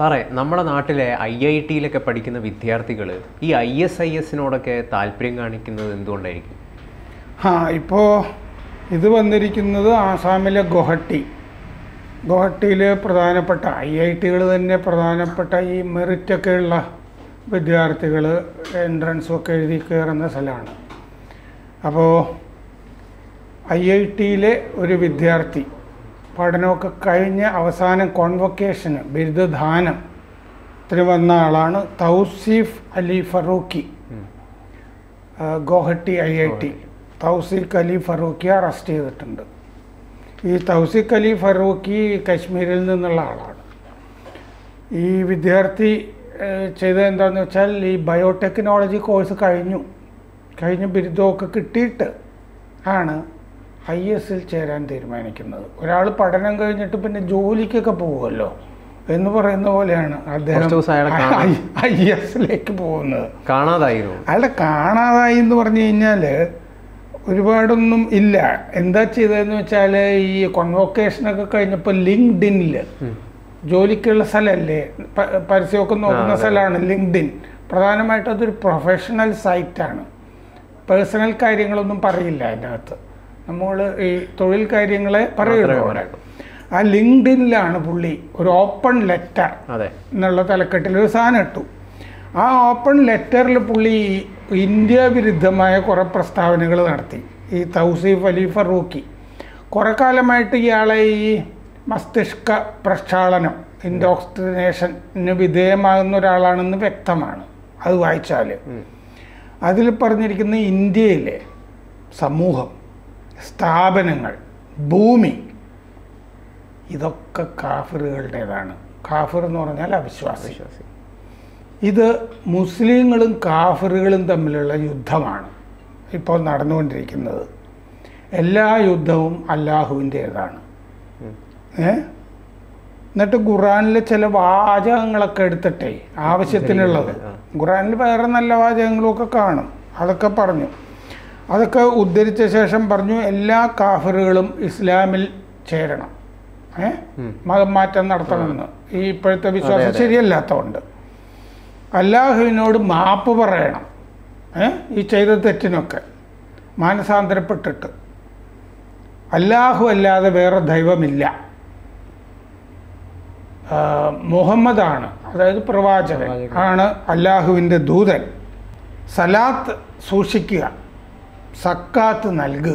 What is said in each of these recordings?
സാറേ, നമ്മുടെ നാട്ടിലെ IIT-യിലൊക്കെ പഠിക്കുന്ന വിദ്യാർത്ഥികൾ ഈ ISIS-നോടൊക്കെ താല്പര്യം കാണിക്കുന്നത് എന്തുകൊണ്ടായിരിക്കും? ഇപ്പോൾ ഇത് വന്നിരിക്കുന്നത് ആസാമിലെ ഗുവാഹട്ടിയിൽ പ്രധാനപ്പെട്ട IIT-കൾ തന്നെ പ്രധാനപ്പെട്ട ഈ മെറിറ്റൊക്കെ ഉള്ള വിദ്യാർത്ഥികൾ എൻട്രൻസും ഒക്കെ എഴുതി കയറുന്ന സ്ഥലമാണ്. അപ്പോൾ IIT-യിലെ ഒരു വിദ്യാർത്ഥി പഠനമൊക്കെ കഴിഞ്ഞ് അവസാനം കോൺവൊക്കേഷന് ബിരുദദാനത്തിന് വന്ന ആളാണ് തൗസീഫ് അലി ഫറൂഖി. ഗുവാഹട്ടി IIT തൗസീഖ് അലി ഫറൂഖിയെ അറസ്റ്റ് ചെയ്തിട്ടുണ്ട്. ഈ തൗസീഖ് അലി ഫറൂഖി കശ്മീരിൽ നിന്നുള്ള ആളാണ്. ഈ വിദ്യാർത്ഥി ചെയ്തത് എന്താണെന്ന് വെച്ചാൽ ഈ ബയോടെക്നോളജി കോഴ്സ് കഴിഞ്ഞ് ബിരുദമൊക്കെ കിട്ടിയിട്ട് ആണ് IS-ൽ ചേരാൻ തീരുമാനിക്കുന്നത്. ഒരാൾ പഠനം കഴിഞ്ഞിട്ട് പിന്നെ ജോലിക്കൊക്കെ പോകുമല്ലോ എന്ന് പറയുന്ന പോലെയാണ് അദ്ദേഹം IS-ലേക്ക് പോകുന്നത്. അയാളെ കാണാതായി എന്ന് പറഞ്ഞു കഴിഞ്ഞാൽ ഒരുപാടൊന്നും ഇല്ല. എന്താ ചെയ്തതെന്ന് വെച്ചാൽ ഈ കോൺവൊക്കേഷനൊക്കെ കഴിഞ്ഞപ്പോൾ ലിങ്ക്ഡിനിൽ ജോലിക്കുള്ള സ്ഥലമല്ലേ, പരസ്യമൊക്കെ നോക്കുന്ന സ്ഥലമാണ് ലിങ്ക്ഡിൻ. പ്രധാനമായിട്ടും അതൊരു പ്രൊഫഷണൽ സൈറ്റാണ്. പേഴ്സണൽ കാര്യങ്ങളൊന്നും പറയില്ല അതിൻ്റെ അകത്ത്. നമ്മൾ ഈ തൊഴിൽ കാര്യങ്ങളെ പറയുള്ളൂ. ആ ലിങ്ക്ഡിനിലാണ് പുള്ളി ഒരു ഓപ്പൺ ലെറ്റർ എന്നുള്ള തലക്കെട്ടിൽ ഒരു സാധനം ഇട്ടു. ആ ഓപ്പൺ ലെറ്ററിൽ പുള്ളി ഇന്ത്യ വിരുദ്ധമായ കുറേ പ്രസ്താവനകൾ നടത്തി. ഈ തൗസീഫ് അലി ഫറൂഖി കുറേ കാലമായിട്ട് ഇയാളെ ഈ മസ്തിഷ്ക പ്രക്ഷാളനം ഇൻഡോക്ട്രിനേഷന് വിധേയമാകുന്ന ഒരാളാണെന്ന് വ്യക്തമാണ്. അത് വായിച്ചാൽ അതിൽ പറഞ്ഞിരിക്കുന്ന ഇന്ത്യയിലെ സമൂഹം, സ്ഥാപനങ്ങൾ, ഭൂമി, ഇതൊക്കെ കാഫിറുകളുടേതാണ്. കാഫിർ എന്ന് പറഞ്ഞാൽ അവിശ്വാസി. ഇത് മുസ്ലിങ്ങളും കാഫിറുകളും തമ്മിലുള്ള യുദ്ധമാണ് ഇപ്പോൾ നടന്നുകൊണ്ടിരിക്കുന്നത്. എല്ലാ യുദ്ധവും അല്ലാഹുവിൻ്റേതാണ്. എന്നിട്ട് ഖുറാനിലെ ചില വാചകങ്ങളൊക്കെ എടുത്തിട്ടേ ആവശ്യത്തിനുള്ളത്, ഖുറാനിൽ വേറെ നല്ല വാചകങ്ങളൊക്കെ കാണും, അതൊക്കെ പറഞ്ഞു. അതൊക്കെ ഉദ്ധരിച്ച ശേഷം പറഞ്ഞു എല്ലാ കാഫിറുകളും ഇസ്ലാമിൽ ചേരണം, മതം മാറ്റം നടത്തണമെന്ന്. ഈ ഇപ്പോഴത്തെ വിശ്വാസം ശരിയല്ലാത്തതുകൊണ്ട് അല്ലാഹുവിനോട് മാപ്പ് പറയണം, ഈ ചെയ്ത തെറ്റിനൊക്കെ മാനസാന്തരപ്പെട്ടിട്ട്. അല്ലാഹു അല്ലാതെ വേറെ ദൈവമില്ല, മുഹമ്മദാണ്, അതായത് പ്രവാചകൻ ആണ് അല്ലാഹുവിൻ്റെ ദൂതൻ. സലാത്ത് സൂക്ഷിക്കുക, സക്കാത്ത് നൽകുക.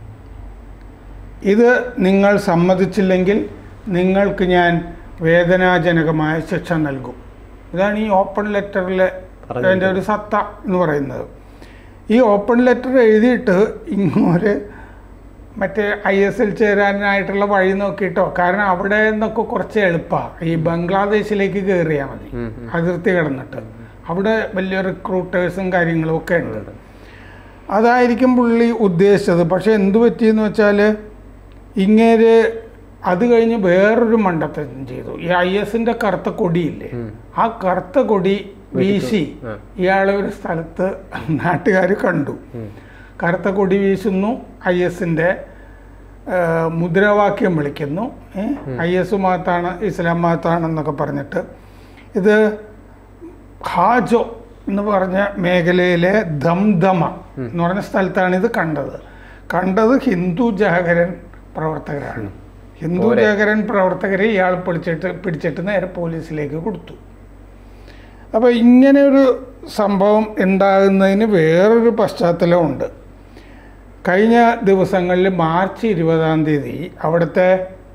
ഇത് നിങ്ങൾ സമ്മതിച്ചില്ലെങ്കിൽ നിങ്ങൾക്ക് ഞാൻ വേദനാജനകമായ ശിക്ഷ നൽകും. ഇതാണ് ഈ ഓപ്പൺ ലെറ്ററിലെ അതിൻ്റെ ഒരു സത്ത എന്ന് പറയുന്നത്. ഈ ഓപ്പൺ ലെറ്റർ എഴുതിയിട്ട് ഇങ്ങോട്ട് മറ്റേ IS-ൽ ചേരാനായിട്ടുള്ള വഴി നോക്കിയിട്ടോ, കാരണം അവിടെ നിന്നൊക്കെ കുറച്ച് എളുപ്പമാണ്. ഈ ബംഗ്ലാദേശിലേക്ക് കയറിയാൽ മതി, അതിർത്തി കിടന്നിട്ട്. അവിടെ വലിയ റിക്രൂട്ടേഴ്സും കാര്യങ്ങളും ഒക്കെ ഉണ്ട്. അതായിരിക്കും പുള്ളി ഉദ്ദേശിച്ചത്. പക്ഷെ എന്തു പറ്റിയെന്ന് വെച്ചാൽ ഇങ്ങേര് അത് കഴിഞ്ഞ് വേറൊരു മണ്ടത്തരം ചെയ്തു. ഈ IS-ന്റെ കറുത്ത കൊടിയില്ലേ, ആ കറുത്ത കൊടി വീശി ഇയാളെ ഒരു സ്ഥലത്ത് നാട്ടുകാർ കണ്ടു. കറുത്ത കൊടി വീശുന്നു, IS-ന്റെ മുദ്രാവാക്യം വിളിക്കുന്നു, IS മതത്താണ്, ഇസ്ലാം മതത്താണെന്നൊക്കെ പറഞ്ഞിട്ട്. ഇത് ഹാജോ എന്ന് പറഞ്ഞ മേഖലയിലെ ദംദമ എന്ന് പറഞ്ഞ സ്ഥലത്താണ് ഇത് കണ്ടത്. ഹിന്ദു ജാഗരൻ പ്രവർത്തകരാണ്. ഹിന്ദു ജാഗരൻ പ്രവർത്തകരെ ഇയാൾ പിടിച്ചിട്ട് നേരെ പോലീസിലേക്ക് കൊടുത്തു. അപ്പോൾ ഇങ്ങനെ ഒരു സംഭവം ഉണ്ടാകുന്നതിന് വേറൊരു പശ്ചാത്തലമുണ്ട്. കഴിഞ്ഞ ദിവസങ്ങളിൽ മാർച്ച് 20 അവിടുത്തെ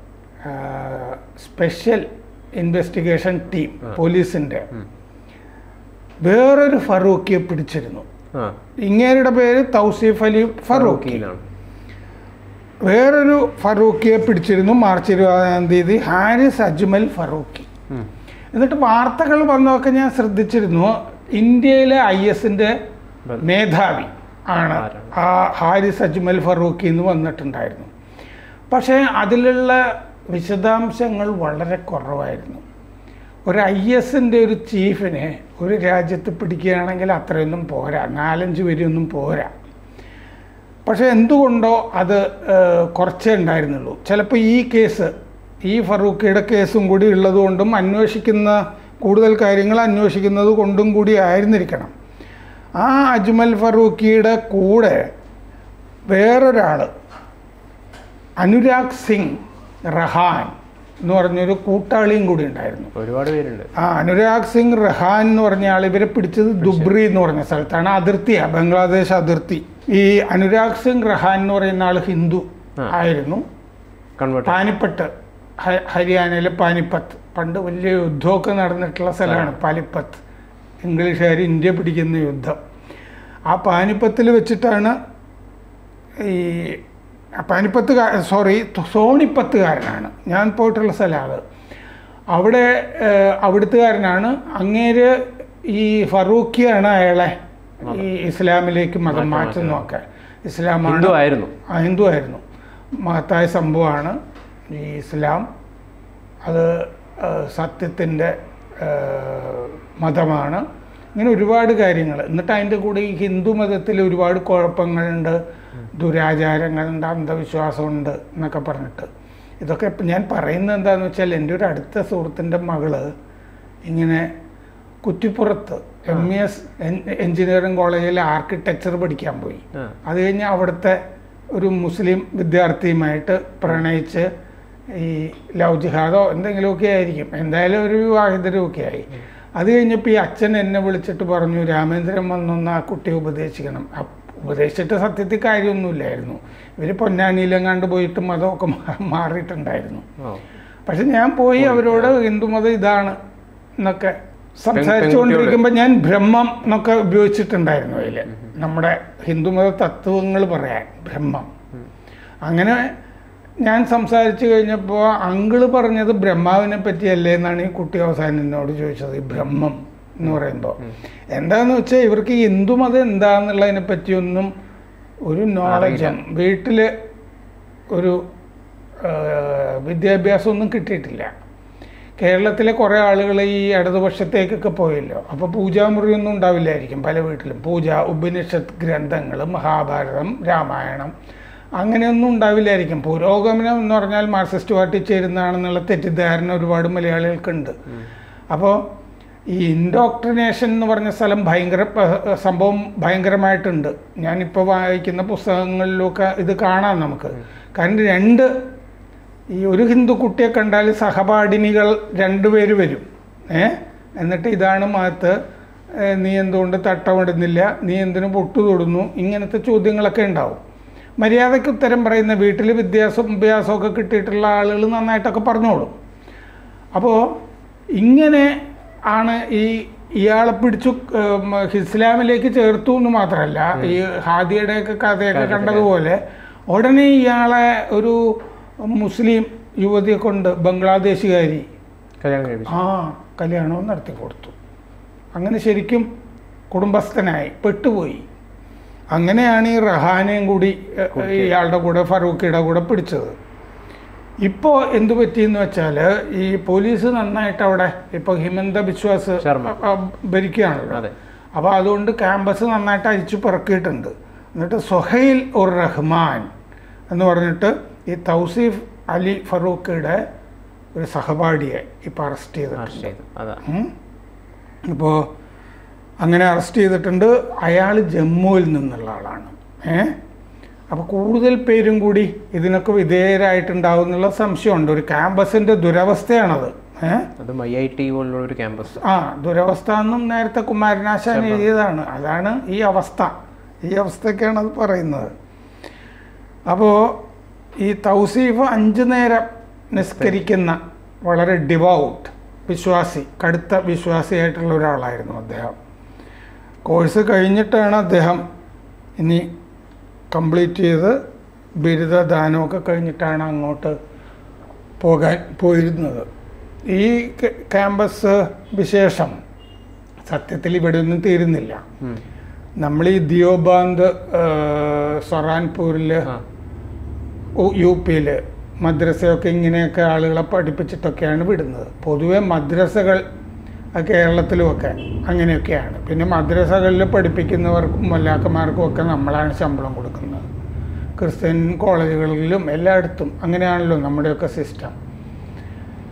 സ്പെഷ്യൽ ഇൻവെസ്റ്റിഗേഷൻ ടീം പോലീസിൻ്റെ വേറൊരു ഫറൂഖിയെ പിടിച്ചിരുന്നു. ഇങ്ങേരുടെ പേര് തൗസീഫ് അലി ഫറൂഖി. വേറൊരു ഫറൂഖിയെ പിടിച്ചിരുന്നു മാർച്ച് 20 ഹാരിസ് അജ്മൽ ഫറൂഖി. എന്നിട്ട് വാർത്തകൾ വന്നതൊക്കെ ഞാൻ ശ്രദ്ധിച്ചിരുന്നു. ഇന്ത്യയിലെ IS-ന്റെ മേധാവി ആണ് ആ ഹാരിസ് അജ്മൽ ഫറൂഖി എന്ന് വന്നിട്ടുണ്ടായിരുന്നു. പക്ഷേ അതിലുള്ള വിശദാംശങ്ങൾ വളരെ കുറവായിരുന്നു. ഒരു IS-ന്റെ ഒരു ചീഫിനെ ഒരു രാജ്യത്ത് പിടിക്കുകയാണെങ്കിൽ അത്രയൊന്നും പോരാ, 4-5 പേരൊന്നും പോരാ. പക്ഷേ എന്തുകൊണ്ടോ അത് കുറച്ചേ ഉണ്ടായിരുന്നുള്ളൂ. ചിലപ്പോൾ ഈ കേസ് ഈ ഫറൂഖിയുടെ കേസും കൂടി ഉള്ളതുകൊണ്ടും കൂടുതൽ കാര്യങ്ങൾ അന്വേഷിക്കുന്നത് കൊണ്ടും കൂടി ആയിരുന്നിരിക്കണം. ആ അജ്മൽ ഫറൂഖിയുടെ കൂടെ വേറൊരാൾ അനുരാഗ് സിംഗ് റഹാൻ എന്ന് പറഞ്ഞൊരു കൂട്ടാളിയും കൂടി ഉണ്ടായിരുന്നു. ഒരുപാട് പേരുണ്ട്. അനുരാഗ് സിംഗ് റഹാൻ എന്ന് പറഞ്ഞ ആൾ ഇവരെ പിടിച്ചത് ദുബ്രി എന്ന് പറഞ്ഞ സ്ഥലത്താണ്. അതിർത്തിയാണ്, ബംഗ്ലാദേശ് അതിർത്തി. ഈ അനുരാഗ് സിംഗ് റഹാൻ എന്ന് പറയുന്ന ആൾ ഹിന്ദു ആയിരുന്നു. പാനിപ്പട്ട്, ഹരിയാനയിലെ പാനിപ്പത്ത്, പണ്ട് വലിയ യുദ്ധമൊക്കെ നടന്നിട്ടുള്ള സ്ഥലമാണ് പാനിപ്പത്ത്. ഇംഗ്ലീഷുകാർ ഇന്ത്യ പിടിക്കുന്ന യുദ്ധം. ആ പാനിപ്പത്തിൽ വെച്ചിട്ടാണ് ഈ സോണിപ്പത്തുകാരനാണ് ഞാൻ പോയിട്ടുള്ള സ്ഥലമാണ്. അവിടുത്തുകാരനാണ്. അങ്ങേര് ഈ ഫറൂഖിയാണ് അയാളെ ഈ ഇസ്ലാമിലേക്ക് മതം മാറ്റുന്നതൊക്കെ. ഇസ്ലാമാണ്, ഹിന്ദു ആയിരുന്നു. മഹത്തായ സംഭവമാണ് ഈ ഇസ്ലാം. അത് സത്യത്തിൻ്റെ മതമാണ്. ഇങ്ങനെ ഒരുപാട് കാര്യങ്ങൾ. എന്നിട്ട് അതിൻ്റെ കൂടെ ഈ ഹിന്ദു മതത്തിൽ ഒരുപാട് കുഴപ്പങ്ങളുണ്ട്, ദുരാചാരങ്ങളുണ്ട്, അന്ധവിശ്വാസമുണ്ട് എന്നൊക്കെ പറഞ്ഞിട്ട്. ഇതൊക്കെ ഞാൻ പറയുന്നത് എന്താണെന്ന് വെച്ചാൽ, എൻ്റെ ഒരു അടുത്ത സുഹൃത്തിൻ്റെ മകള് ഇങ്ങനെ കുറ്റിപ്പുറത്ത് MES എഞ്ചിനീയറിംഗ് കോളേജിൽ ആർക്കിടെക്ചർ പഠിക്കാൻ പോയി. അത് കഴിഞ്ഞ് അവിടുത്തെ ഒരു മുസ്ലിം വിദ്യാർത്ഥിയുമായിട്ട് പ്രണയിച്ച് ഈ ലവ് ജിഹാദോ എന്തെങ്കിലുമൊക്കെ ആയിരിക്കും, എന്തായാലും ഒരു വിവാഹിതരുമൊക്കെ ആയി. അത് കഴിഞ്ഞപ്പോൾ ഈ അച്ഛൻ എന്നെ വിളിച്ചിട്ട് പറഞ്ഞു, രാമേന്ദ്രൻ വന്നൊന്ന് ആ കുട്ടിയെ ഉപദേശിക്കണം. ഉപദേശിച്ചിട്ട് സത്യത്തിൽ കാര്യമൊന്നുമില്ലായിരുന്നു. ഇവർ പൊന്നാനിയിലെങ്ങാണ്ട് പോയിട്ട് മതമൊക്കെ മാറിയിട്ടുണ്ടായിരുന്നു. പക്ഷെ ഞാൻ പോയി അവരോട് ഹിന്ദുമതം ഇതാണ് എന്നൊക്കെ സംസാരിച്ചുകൊണ്ടിരിക്കുമ്പോൾ ഞാൻ ബ്രഹ്മം എന്നൊക്കെ ഉപയോഗിച്ചിട്ടുണ്ടായിരുന്നു. അതിൽ നമ്മുടെ ഹിന്ദുമത തത്വങ്ങൾ പറയാൻ ബ്രഹ്മം. അങ്ങനെ ഞാൻ സംസാരിച്ചു കഴിഞ്ഞപ്പോൾ അങ്കിള് പറഞ്ഞത് ബ്രഹ്മാവിനെ പറ്റിയല്ലേ എന്നാണ് ഈ കുട്ടി അവസാനം എന്നോട് ചോദിച്ചത്. ഈ ബ്രഹ്മം എന്ന് പറയുമ്പോൾ എന്താന്ന് വെച്ചാൽ ഇവർക്ക് ഈ ഹിന്ദുമതം എന്താന്നുള്ളതിനെ പറ്റിയൊന്നും ഒരു നോളജും വീട്ടിൽ ഒരു വിദ്യാഭ്യാസമൊന്നും കിട്ടിയിട്ടില്ല. കേരളത്തിലെ കുറേ ആളുകൾ ഈ ഇടതുപക്ഷത്തേക്കൊക്കെ പോയല്ലോ. അപ്പോൾ പൂജാമുറിയൊന്നും ഉണ്ടാവില്ലായിരിക്കും പല വീട്ടിലും. ഉപനിഷത്ത് ഗ്രന്ഥങ്ങൾ, മഹാഭാരതം, രാമായണം അങ്ങനെയൊന്നും ഉണ്ടാവില്ലായിരിക്കും. പുരോഗമനം എന്ന് പറഞ്ഞാൽ മാർക്സിസ്റ്റ് പാർട്ടി ചേരുന്നതാണെന്നുള്ള തെറ്റിദ്ധാരണ ഒരുപാട് മലയാളികൾക്കുണ്ട്. അപ്പോൾ ഈ ഇൻഡോക്ട്രിനേഷൻ എന്ന് പറഞ്ഞ സ്ഥലം സംഭവം ഭയങ്കരമായിട്ടുണ്ട്. ഞാനിപ്പോൾ വായിക്കുന്ന പുസ്തകങ്ങളിലൊക്കെ ഇത് കാണാം നമുക്ക്. കാരണം ഒരു ഹിന്ദു കുട്ടിയെ കണ്ടാൽ സഹപാഠിനികൾ 2 പേര് വരും. എന്നിട്ട് ഇതാണ് മതത്ത്, നീ എന്തുകൊണ്ട് തട്ടമിടുന്നില്ല, നീ എന്തിനു പൊട്ടു തൊടുന്നു, ഇങ്ങനത്തെ ചോദ്യങ്ങളൊക്കെ ഉണ്ടാവും. മര്യാദയ്ക്ക് ഉത്തരം പറയുന്ന വീട്ടിൽ വിദ്യാഭ്യാസമൊക്കെ കിട്ടിയിട്ടുള്ള ആളുകൾ നന്നായിട്ടൊക്കെ പറഞ്ഞോളും. അപ്പോൾ ഇങ്ങനെ ആണ് ഇയാളെ പിടിച്ചു ഇസ്ലാമിലേക്ക് ചേർത്തു എന്ന് മാത്രമല്ല, ഈ ഹാദിയുടെയൊക്കെ കഥയൊക്കെ കണ്ടതുപോലെ ഉടനെ ഇയാളെ ഒരു മുസ്ലിം യുവതിയെ കൊണ്ട് ബംഗ്ലാദേശുകാരി കല്യാണവും നടത്തി കൊടുത്തു. അങ്ങനെ ശരിക്കും കുടുംബസ്ഥനായി പെട്ടുപോയി. അങ്ങനെയാണ് ഈ റഹാനെയും കൂടി ഇയാളുടെ കൂടെ ഫറൂഖിയുടെ കൂടെ പിടിച്ചത്. ഇപ്പോൾ എന്തു പറ്റിയെന്ന് വെച്ചാൽ ഈ പോലീസ് നന്നായിട്ട് അവിടെ ഇപ്പോൾ ഹിമന്ത ബിശ്വാസ് ഭരിക്കുകയാണല്ലോ. അപ്പോൾ അതുകൊണ്ട് ക്യാമ്പസ് നന്നായിട്ട് അരിച്ചു പിറക്കിയിട്ടുണ്ട്. എന്നിട്ട് സുഹൈൽ ഉർ റഹ്മാൻ എന്ന് പറഞ്ഞിട്ട് ഈ തൗസീഫ് അലി ഫറൂഖിയുടെ ഒരു സഹപാഠിയെ ഇപ്പോൾ അറസ്റ്റ് ചെയ്തിട്ടുണ്ട്. ഇപ്പോൾ അങ്ങനെ അറസ്റ്റ് ചെയ്തിട്ടുണ്ട്. അയാൾ ജമ്മുവിൽ നിന്നുള്ള ആളാണ്. അപ്പോൾ കൂടുതൽ പേരും കൂടി ഇതിനൊക്കെ വിധേയരായിട്ടുണ്ടാവും എന്നുള്ള സംശയമുണ്ട്. ഒരു ക്യാമ്പസിൻ്റെ ദുരവസ്ഥയാണത്. ഒരു ക്യാമ്പസ് ദുരവസ്ഥ എന്നും നേരത്തെ കുമാരനാശാൻ എഴുതിയതാണ്. അതാണ് ഈ അവസ്ഥയൊക്കെയാണ് അത് പറയുന്നത്. അപ്പോൾ ഈ തൗസീഫ് 5 നേരം നിസ്കരിക്കുന്ന വളരെ ഡിവൗട്ട് വിശ്വാസി, കടുത്ത വിശ്വാസിയായിട്ടുള്ള ഒരാളായിരുന്നു അദ്ദേഹം. കോഴ്സ് കഴിഞ്ഞിട്ടാണ് അദ്ദേഹം ഇനി കംപ്ലീറ്റ് ചെയ്ത് ബിരുദദാനമൊക്കെ കഴിഞ്ഞിട്ടാണ് അങ്ങോട്ട് പോയിരുന്നത്. ഈ ക്യാമ്പസ് വിശേഷം സത്യത്തിൽ ഇവിടെ ഒന്നും തീരുന്നില്ല. നമ്മൾ ഈ ദിയോബാന്ത് സൊറാൻപൂരിൽ UP-യിൽ മദ്രസയൊക്കെ ഇങ്ങനെയൊക്കെ ആളുകളെ പഠിപ്പിച്ചിട്ടൊക്കെയാണ് വിടുന്നത്. പൊതുവെ മദ്രസകൾ കേരളത്തിലുമൊക്കെ അങ്ങനെയൊക്കെയാണ്. പിന്നെ മദ്രസകളിൽ പഠിപ്പിക്കുന്നവർക്കും മൊല്ലാക്കന്മാർക്കും ഒക്കെ നമ്മളാണ് ശമ്പളം കൊടുക്കുന്നത്. ക്രിസ്ത്യൻ കോളേജുകളിലും എല്ലായിടത്തും അങ്ങനെയാണല്ലോ നമ്മുടെയൊക്കെ സിസ്റ്റം.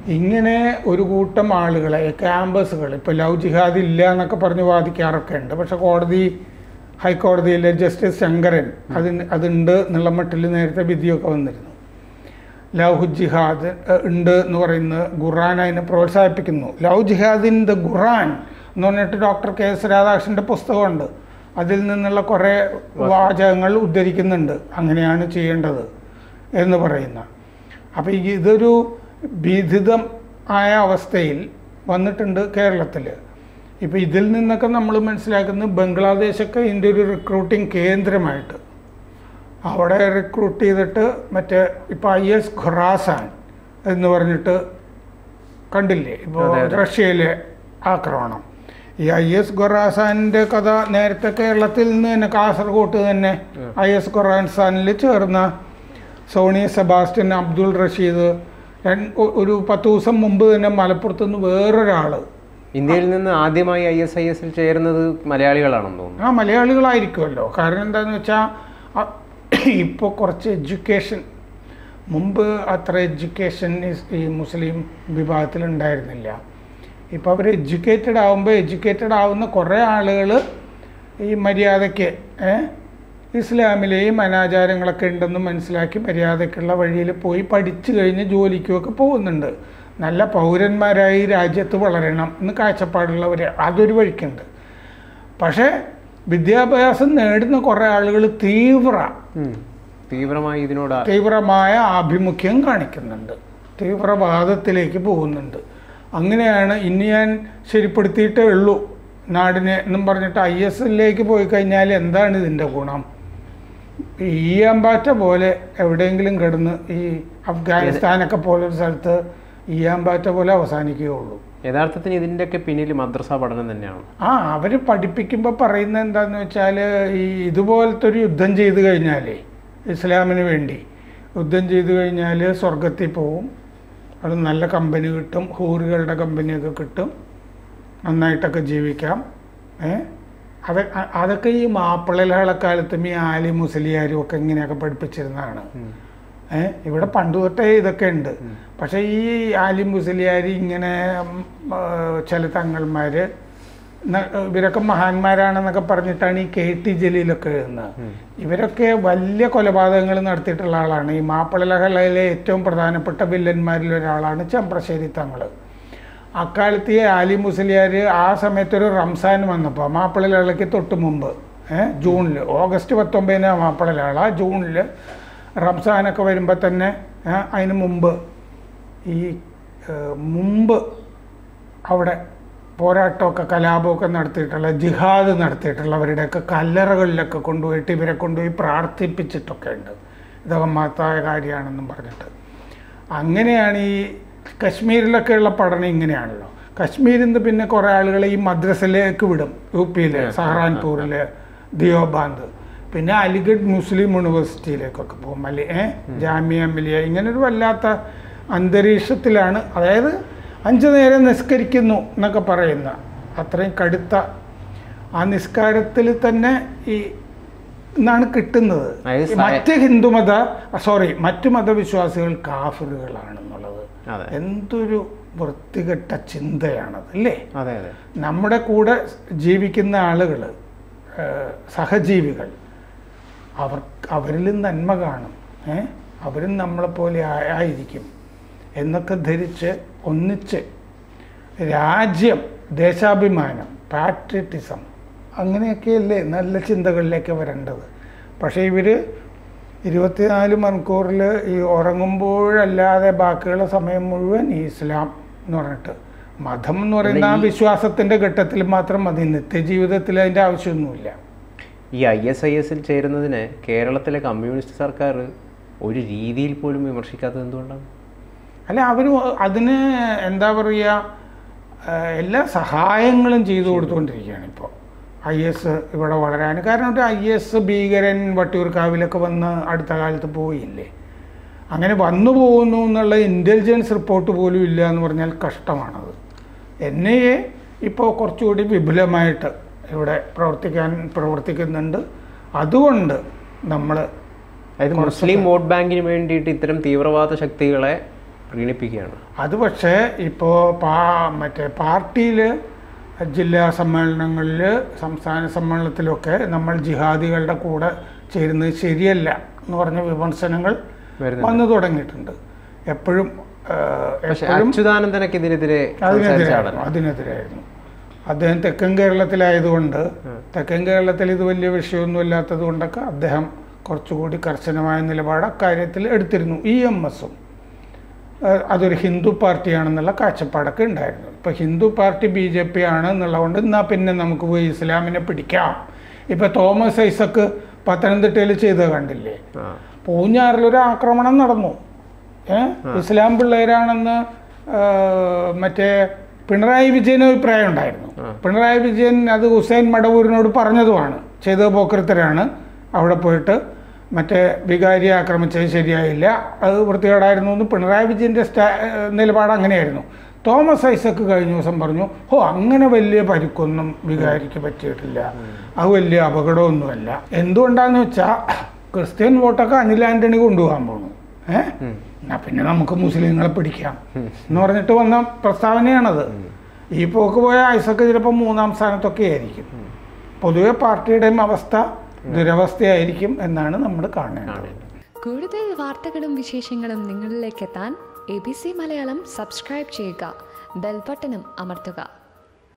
ഇങ്ങനെ ഒരു കൂട്ടം ആളുകളെ ക്യാമ്പസുകൾ ഇപ്പോൾ ലവ് ജിഹാദ് ഇല്ല എന്നൊക്കെ പറഞ്ഞ് വാദിക്കാറൊക്കെ ഉണ്ട്. പക്ഷെ ഹൈക്കോടതിയിലെ ജസ്റ്റിസ് ശങ്കരൻ അതുണ്ട് എന്നുള്ള മട്ടിൽ നേരത്തെ വിധിയൊക്കെ വന്നിരുന്നു. ലവ് ജിഹാദ് ഉണ്ട് എന്ന് പറയുന്നത് ഖുർആൻ അതിനെ പ്രോത്സാഹിപ്പിക്കുന്നു. Love jihad in the Quran എന്ന് പറഞ്ഞിട്ട് ഡോക്ടർ കെ എസ് രാധാകൃഷ്ണൻ്റെ പുസ്തകമുണ്ട്. അതിൽ നിന്നുള്ള കുറേ വാചകങ്ങൾ ഉദ്ധരിക്കുന്നുണ്ട്, അങ്ങനെയാണ് ചെയ്യേണ്ടത് എന്ന് പറയുന്ന. അപ്പോൾ ഇതൊരു ഭീതിതം ആയ അവസ്ഥയിൽ വന്നിട്ടുണ്ട് കേരളത്തിൽ. ഇപ്പോൾ ഇതിൽ നിന്നൊക്കെ നമ്മൾ മനസ്സിലാക്കുന്നത് ബംഗ്ലാദേശൊക്കെ ഇതിൻ്റെ ഒരു റിക്രൂട്ടിംഗ് കേന്ദ്രമായിട്ട് അവിടെ റിക്രൂട്ട് ചെയ്തിട്ട് മറ്റേ ഇപ്പോൾ IS ഖൊറാസാൻ എന്ന് പറഞ്ഞിട്ട് കണ്ടില്ലേ, ഇപ്പോൾ റഷ്യയിലെ ആക്രമണം. ഈ IS ഖൊറാസാനിൻ്റെ കഥ നേരത്തെ കേരളത്തിൽ നിന്ന് തന്നെ കാസർഗോട്ട് തന്നെ IS ഖൊറാസാനിൽ ചേർന്ന സോണി സെബാസ്റ്റ്യൻ, അബ്ദുൾ റഷീദ്, ഒരു 10 ദിവസം മുമ്പ് തന്നെ മലപ്പുറത്ത് നിന്ന് വേറൊരാൾ. ഇന്ത്യയിൽ നിന്ന് ആദ്യമായി ISIS-ൽ ചേരുന്നത് മലയാളികളാണെന്ന് തോന്നുന്നു. ആ മലയാളികളായിരിക്കുമല്ലോ. കാരണം എന്താണെന്ന് വെച്ചാൽ ഇപ്പോൾ കുറച്ച് എഡ്യൂക്കേഷൻ, മുമ്പ് അത്ര എഡ്യൂക്കേഷൻ ഈ മുസ്ലിം വിഭാഗത്തിൽ ഉണ്ടായിരുന്നില്ല. ഇപ്പോൾ അവർ എഡ്യൂക്കേറ്റഡ് ആവുന്ന കുറേ ആളുകൾ ഈ മര്യാദയ്ക്ക് ഇസ്ലാമിലെയും അനാചാരങ്ങളൊക്കെ ഉണ്ടെന്ന് മനസ്സിലാക്കി മര്യാദയ്ക്കുള്ള വഴിയിൽ പോയി പഠിച്ചു കഴിഞ്ഞ് ജോലിക്കുമൊക്കെ പോകുന്നുണ്ട്. നല്ല പൗരന്മാരായി രാജ്യത്ത് വളരണം എന്ന് കാഴ്ചപ്പാടുള്ളവർ അതൊരു വഴിക്കുണ്ട്. പക്ഷേ വിദ്യാഭ്യാസം നേടുന്ന കുറേ ആളുകൾ തീവ്രമായ ആഭിമുഖ്യം കാണിക്കുന്നുണ്ട്, തീവ്രവാദത്തിലേക്ക് പോകുന്നുണ്ട്. അങ്ങനെയാണ് ഇനി ഞാൻ ശരിപ്പെടുത്തിയിട്ടേ ഉള്ളൂ നാടിനെ എന്നും പറഞ്ഞിട്ട് IS-ലേക്ക് പോയി കഴിഞ്ഞാൽ എന്താണ് ഇതിൻ്റെ ഗുണം? ഈയാമ്പാറ്റ പോലെ എവിടെയെങ്കിലും കിടന്ന് ഈ അഫ്ഗാനിസ്ഥാനൊക്കെ പോലൊരു സ്ഥലത്ത് ഈയാമ്പാറ്റ പോലെ അവസാനിക്കുകയുള്ളൂ. യഥാർത്ഥത്തിന് ഇതിൻ്റെയൊക്കെ പിന്നിൽ മദ്രസ പഠനം തന്നെയാണ്. അവർ പഠിപ്പിക്കുമ്പോൾ പറയുന്നത് എന്താണെന്ന് വെച്ചാൽ ഈ ഇതുപോലത്തെ ഒരു യുദ്ധം ചെയ്തു കഴിഞ്ഞാൽ, ഇസ്ലാമിന് വേണ്ടി യുദ്ധം ചെയ്തു കഴിഞ്ഞാൽ സ്വർഗത്തിൽ പോവും, അത് നല്ല കമ്പനി കിട്ടും, ഹൂറുകളുടെ കമ്പനിയൊക്കെ കിട്ടും, നന്നായിട്ടൊക്കെ ജീവിക്കാം. അതൊക്കെ ഈ മാപ്പിളകാലത്തും ഈ ആലി മുസ്ലിയാരും ഒക്കെ ഇങ്ങനെയൊക്കെ പഠിപ്പിച്ചിരുന്നതാണ്. ഇവിടെ പണ്ട് തൊട്ടേ ഇതൊക്കെ ഉണ്ട്. പക്ഷേ ഈ ആലി മുസ്ലിയാർ ഇങ്ങനെ ചില തങ്ങൾമാർ ഇവരൊക്കെ മഹാന്മാരാണെന്നൊക്കെ പറഞ്ഞിട്ടാണ് ഈ KT ജലീലൊക്കെ എഴുതുന്നത്. ഇവരൊക്കെ വലിയ കൊലപാതകങ്ങൾ നടത്തിയിട്ടുള്ള ആളാണ്. ഈ മാപ്പിളകലയിലെ ഏറ്റവും പ്രധാനപ്പെട്ട വില്ലന്മാരിൽ ഒരാളാണ് ചെമ്പ്രശ്ശേരി തങ്ങൾ. അക്കാലത്ത് ഈ ആലി മുസ്ലിയാർ ആ സമയത്തൊരു റംസാൻ വന്നപ്പോൾ മാപ്പിളലളയ്ക്ക് തൊട്ട് മുമ്പ് ജൂണിൽ, ഓഗസ്റ്റ് 19 മാപ്പിളലള, ജൂണിൽ റംസാനൊക്കെ വരുമ്പോൾ തന്നെ അതിന് മുമ്പ് അവിടെ പോരാട്ടമൊക്കെ കലാപമൊക്കെ നടത്തിയിട്ടുള്ള, ജിഹാദ് നടത്തിയിട്ടുള്ളവരുടെയൊക്കെ കല്ലറകളിലൊക്കെ കൊണ്ടുപോയിട്ട് ഇവരെ കൊണ്ടുപോയി പ്രാർത്ഥിപ്പിച്ചിട്ടൊക്കെ ഉണ്ട്. ഇതൊക്കെ മഹത്തായ കാര്യമാണെന്നും പറഞ്ഞിട്ട്. അങ്ങനെയാണ് ഈ കശ്മീരിലൊക്കെയുള്ള പഠനം ഇങ്ങനെയാണല്ലോ. കശ്മീരിൽ നിന്ന് പിന്നെ കുറേ ആളുകൾ ഈ മദ്രസയിലേക്ക് വിടും, UP സഹറാൻപൂരിൽ, ദിയോബാന്ദ്, പിന്നെ അലിഗഡ് മുസ്ലിം യൂണിവേഴ്സിറ്റിയിലേക്കൊക്കെ പോകും, ജാമിയ മിലിയ. ഇങ്ങനൊരു വല്ലാത്ത അന്തരീക്ഷത്തിലാണ്, അതായത് 5 നേരം നിസ്കരിക്കുന്നു എന്നൊക്കെ പറയുന്ന അത്രയും കടുത്ത ആ നിസ്കാരത്തിൽ തന്നെ ഈ എന്നാണ് കിട്ടുന്നത്. മറ്റു മതവിശ്വാസികൾ കാഫിറുകളാണെന്നുള്ളത് എന്തൊരു വൃത്തികെട്ട ചിന്തയാണത് അല്ലേ? നമ്മുടെ കൂടെ ജീവിക്കുന്ന ആളുകൾ, സഹജീവികൾ, അവരിലും നന്മ കാണും, അവരും നമ്മളെപ്പോലെ ആയിരിക്കും എന്നൊക്കെ ധരിച്ച് ഒന്നിച്ച് രാജ്യം, ദേശാഭിമാനം, പാട്രിയറ്റിസം, അങ്ങനെയൊക്കെയല്ലേ നല്ല ചിന്തകളിലേക്ക് വരേണ്ടത്. പക്ഷേ ഇവർ 24 മണിക്കൂറിൽ ഈ ഉറങ്ങുമ്പോഴല്ലാതെ ബാക്കിയുള്ള സമയം മുഴുവൻ ഈ ഇസ്ലാം എന്ന് പറഞ്ഞിട്ട്, മതം എന്ന് പറയുന്ന ആ വിശ്വാസത്തിൻ്റെ ഘട്ടത്തിൽ മാത്രം മതി, നിത്യജീവിതത്തിൽ അതിൻ്റെ ആവശ്യമൊന്നുമില്ല. ഈ ISIS-ൽ ചേരുന്നതിന് കേരളത്തിലെ കമ്മ്യൂണിസ്റ്റ് സർക്കാർ ഒരു രീതിയിൽ പോലും വിമർശിക്കാത്തത് എന്തുകൊണ്ടാണ്? അല്ല, അവർ അതിന് എന്താ പറയുക, എല്ലാ സഹായങ്ങളും ചെയ്തു കൊടുത്തുകൊണ്ടിരിക്കുകയാണ് ഇപ്പോൾ IS ഇവിടെ വളരാൻ. കാരണം IS ഭീകരൻ വട്ടിയൂർക്കാവിലൊക്കെ വന്ന് അടുത്ത കാലത്ത് പോയില്ലേ, അങ്ങനെ വന്നു പോകുന്നു എന്നുള്ള ഇൻ്റലിജൻസ് റിപ്പോർട്ട് പോലും ഇല്ല എന്ന് പറഞ്ഞാൽ കഷ്ടമാണത്. NIA ഇപ്പോൾ കുറച്ചുകൂടി വിപുലമായിട്ട് ഇവിടെ പ്രവർത്തിക്കുന്നുണ്ട്. അതുകൊണ്ട് നമ്മൾ മുസ്ലിം വോട്ട് ബാങ്കിന് വേണ്ടിയിട്ട് ഇത്തരം തീവ്രവാദ ശക്തികളെ പ്രീണിപ്പിക്കുകയാണ്. അത് പക്ഷേ ഇപ്പോൾ മറ്റേ പാർട്ടിയിൽ ജില്ലാ സമ്മേളനങ്ങളിൽ സംസ്ഥാന സമ്മേളനത്തിലൊക്കെ നമ്മൾ ജിഹാദികളുടെ കൂടെ ചേരുന്നത് ശരിയല്ല എന്ന് പറഞ്ഞ വിമർശനങ്ങൾ വന്നു തുടങ്ങിയിട്ടുണ്ട്. എപ്പോഴും അച്യുതാനന്ദനൊക്കെ അതിനെതിരായിരുന്നു. അദ്ദേഹം തെക്കൻ കേരളത്തിലായതുകൊണ്ട്, തെക്കൻ കേരളത്തിൽ ഇത് വലിയ വിഷയമൊന്നും ഇല്ലാത്തത് കൊണ്ടൊക്കെ അദ്ദേഹം കുറച്ചുകൂടി കർശനമായ നിലപാട് അക്കാര്യത്തിൽ എടുത്തിരുന്നു. EMSഉം അതൊരു ഹിന്ദു പാർട്ടിയാണെന്നുള്ള കാഴ്ചപ്പാടൊക്കെ ഉണ്ടായിരുന്നു. ഇപ്പോൾ ഹിന്ദു പാർട്ടി BJP ആണ് എന്നുള്ളതുകൊണ്ട് എന്നാൽ പിന്നെ നമുക്ക് പോയി ഇസ്ലാമിനെ പിടിക്കാം. ഇപ്പോൾ തോമസ് ഐസക്ക് പത്തനംതിട്ടയിൽ ചെയ്തത് കണ്ടില്ലേ? പൂഞ്ഞാറിലൊരു ആക്രമണം നടന്നു. ഇസ്ലാം പിള്ളേരാണെന്ന് മറ്റേ പിണറായി വിജയന് അഭിപ്രായം ഉണ്ടായിരുന്നു. പിണറായി വിജയൻ അത് ഹുസൈൻ മടവൂരിനോട് പറഞ്ഞതുമാണ്. ചെയ്ത പോക്കൃത്തരാണ്. അവിടെ പോയിട്ട് മറ്റേ വികാരിയെ ആക്രമിച്ചത് ശരിയായില്ല, അത് വൃത്തികേടായിരുന്നു എന്ന് പിണറായി വിജയൻ്റെ നിലപാട് അങ്ങനെയായിരുന്നു. തോമസ് ഐസക്ക് കഴിഞ്ഞ ദിവസം പറഞ്ഞു, അങ്ങനെ വലിയ പരിക്കൊന്നും വികാരിക്ക് പറ്റിയിട്ടില്ല, അത് വലിയ അപകടമൊന്നുമല്ല. എന്തുകൊണ്ടാന്ന് വെച്ചാൽ ക്രിസ്ത്യൻ വോട്ടൊക്കെ അനിൽ ആന്റണി കൊണ്ടുപോകാൻ പോണു. എന്നാ പിന്നെ നമുക്ക് മുസ്ലിങ്ങളെ പിടിക്കാം എന്ന് പറഞ്ഞിട്ട് വന്ന പ്രസ്താവനയാണത്. ഈ പോക്ക് പോയ ഐസക്ക് ചിലപ്പോൾ 3-ാം സ്ഥാനത്തൊക്കെ ആയിരിക്കും. പൊതുവെ പാർട്ടിയുടെയും അവസ്ഥ ദുരവസ്ഥയായിരിക്കും എന്നാണ് നമ്മൾ കാണേണ്ടത്. കൂടുതൽ വാർത്തകളും വിശേഷങ്ങളും നിങ്ങളിലേക്ക് എത്താൻ ABC മലയാളം സബ്സ്ക്രൈബ് ചെയ്യുക, ബെൽ ബട്ടണും അമർത്തുക.